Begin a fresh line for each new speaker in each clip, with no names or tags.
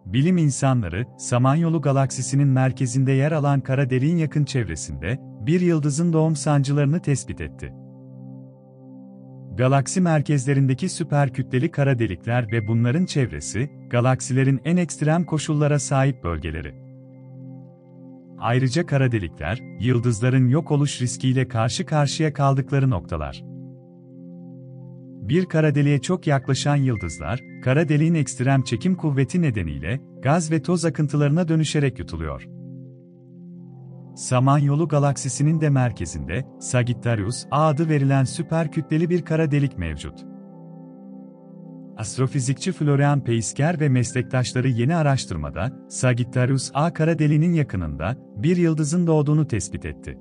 Bilim insanları, Samanyolu galaksisinin merkezinde yer alan kara deliğin yakın çevresinde, bir yıldızın doğum sancılarını tespit etti. Galaksi merkezlerindeki süperkütleli kara delikler ve bunların çevresi, galaksilerin en ekstrem koşullara sahip bölgeleri. Ayrıca kara delikler, yıldızların yok oluş riskiyle karşı karşıya kaldıkları noktalar. Bir kara deliğe çok yaklaşan yıldızlar, kara deliğin ekstrem çekim kuvveti nedeniyle gaz ve toz akıntılarına dönüşerek yutuluyor. Samanyolu galaksisinin de merkezinde Sagittarius A adı verilen süperkütleli bir kara delik mevcut. Astrofizikçi Florian Peisker ve meslektaşları yeni araştırmada Sagittarius A kara deliğinin yakınında bir yıldızın doğduğunu tespit etti.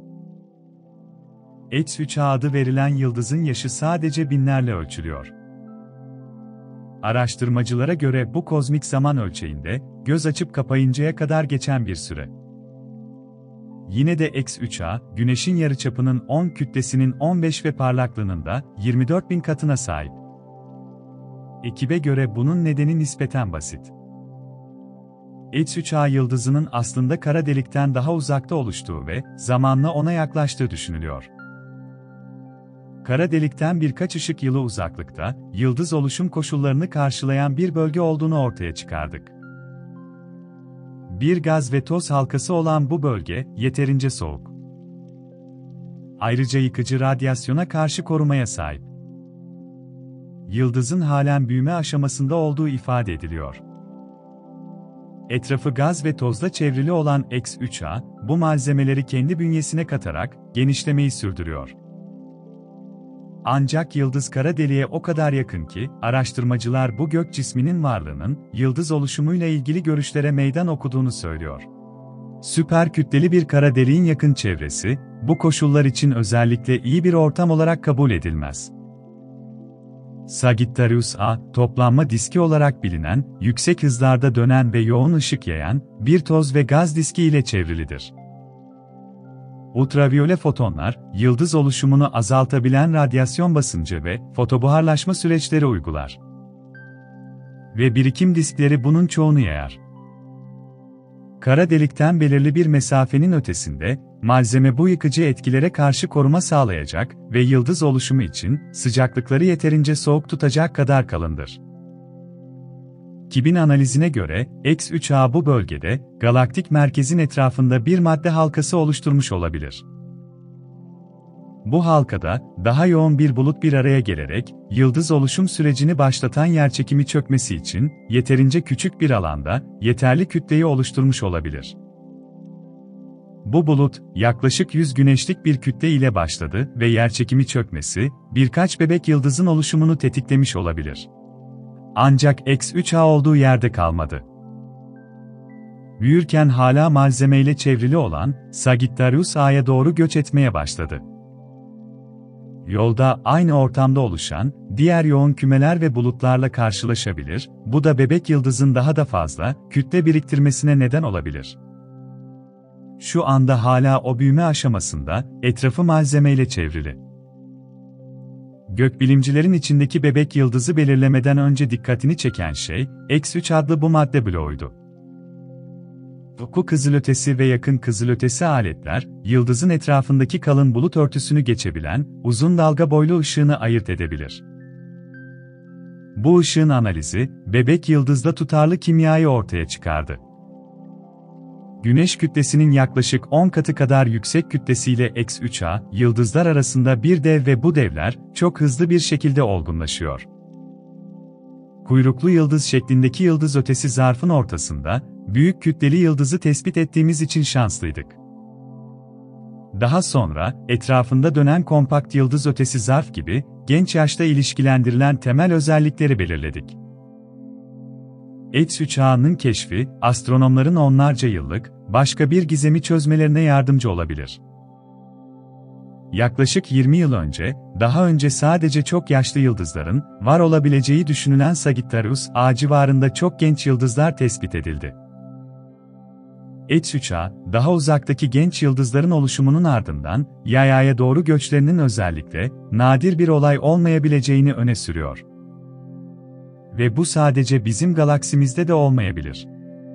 X3A adı verilen yıldızın yaşı sadece binlerle ölçülüyor. Araştırmacılara göre bu kozmik zaman ölçeğinde, göz açıp kapayıncaya kadar geçen bir süre. Yine de X3A, Güneş'in yarıçapının 10 kütlesinin 15 ve parlaklığının da 24.000 katına sahip. Ekibe göre bunun nedeni nispeten basit. X3A yıldızının aslında kara delikten daha uzakta oluştuğu ve zamanla ona yaklaştığı düşünülüyor. Kara delikten birkaç ışık yılı uzaklıkta, yıldız oluşum koşullarını karşılayan bir bölge olduğunu ortaya çıkardık. Bir gaz ve toz halkası olan bu bölge, yeterince soğuk. Ayrıca yıkıcı radyasyona karşı korumaya sahip. Yıldızın halen büyüme aşamasında olduğu ifade ediliyor. Etrafı gaz ve tozla çevrili olan X3A, bu malzemeleri kendi bünyesine katarak genişlemeyi sürdürüyor. Ancak yıldız kara deliğe o kadar yakın ki, araştırmacılar bu gök cisminin varlığının, yıldız oluşumuyla ilgili görüşlere meydan okuduğunu söylüyor. Süperkütleli bir kara deliğin yakın çevresi, bu koşullar için özellikle iyi bir ortam olarak kabul edilmez. Sagittarius A, toplanma diski olarak bilinen, yüksek hızlarda dönen ve yoğun ışık yayan, bir toz ve gaz diski ile çevrilidir. Ultraviyole fotonlar, yıldız oluşumunu azaltabilen radyasyon basıncı ve fotobuharlaşma süreçleri uygular. Ve birikim diskleri bunun çoğunu yayar. Kara delikten belirli bir mesafenin ötesinde, malzeme bu yıkıcı etkilere karşı koruma sağlayacak ve yıldız oluşumu için sıcaklıkları yeterince soğuk tutacak kadar kalındır. Kibin analizine göre, X3A bu bölgede, galaktik merkezin etrafında bir madde halkası oluşturmuş olabilir. Bu halkada, daha yoğun bir bulut bir araya gelerek, yıldız oluşum sürecini başlatan yerçekimi çökmesi için, yeterince küçük bir alanda, yeterli kütleyi oluşturmuş olabilir. Bu bulut, yaklaşık 100 güneşlik bir kütle ile başladı ve yerçekimi çökmesi, birkaç bebek yıldızın oluşumunu tetiklemiş olabilir. Ancak X3A olduğu yerde kalmadı. Büyürken hala malzemeyle çevrili olan Sagittarius A'ya doğru göç etmeye başladı. Yolda aynı ortamda oluşan diğer yoğun kümeler ve bulutlarla karşılaşabilir, bu da bebek yıldızın daha da fazla kütle biriktirmesine neden olabilir. Şu anda hala o büyüme aşamasında, etrafı malzemeyle çevrili. Gökbilimcilerin içindeki bebek yıldızı belirlemeden önce dikkatini çeken şey, X3 adlı bu madde bloğuydu. Doku kızılötesi ve yakın kızılötesi aletler, yıldızın etrafındaki kalın bulut örtüsünü geçebilen, uzun dalga boylu ışığını ayırt edebilir. Bu ışığın analizi, bebek yıldızda tutarlı kimyayı ortaya çıkardı. Güneş kütlesinin yaklaşık 10 katı kadar yüksek kütlesiyle X3A, yıldızlar arasında bir dev ve bu devler, çok hızlı bir şekilde olgunlaşıyor. Kuyruklu yıldız şeklindeki yıldız ötesi zarfın ortasında, büyük kütleli yıldızı tespit ettiğimiz için şanslıydık. Daha sonra, etrafında dönen kompakt yıldız ötesi zarf gibi, genç yaşta ilişkilendirilen temel özellikleri belirledik. X3A'nın keşfi, astronomların onlarca yıllık, başka bir gizemi çözmelerine yardımcı olabilir. Yaklaşık 20 yıl önce, daha önce sadece çok yaşlı yıldızların var olabileceği düşünülen Sagittarius A civarında çok genç yıldızlar tespit edildi. X3A, daha uzaktaki genç yıldızların oluşumunun ardından, yayaya doğru göçlerinin özellikle, nadir bir olay olmayabileceğini öne sürüyor. Ve bu sadece bizim galaksimizde de olmayabilir.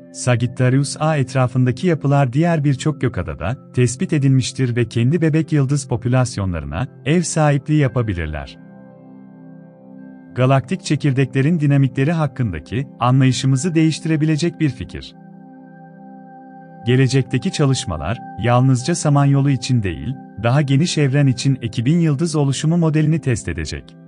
Sagittarius A etrafındaki yapılar diğer birçok gökadada tespit edilmiştir ve kendi bebek yıldız popülasyonlarına ev sahipliği yapabilirler. Galaktik çekirdeklerin dinamikleri hakkındaki anlayışımızı değiştirebilecek bir fikir. Gelecekteki çalışmalar, yalnızca Samanyolu için değil, daha geniş evren için ekibin yıldız oluşumu modelini test edecek.